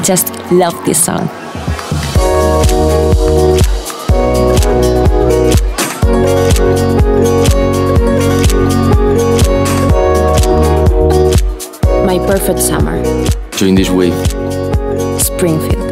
just love this song. My perfect summer. Join this wave. Springfield.